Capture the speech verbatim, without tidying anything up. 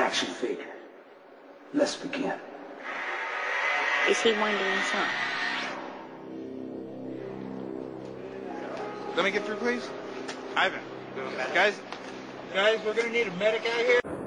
action figure. Let's begin. Is he winding us up? Let me get through, please. Ivan. Guys, guys, we're gonna need a medic out here.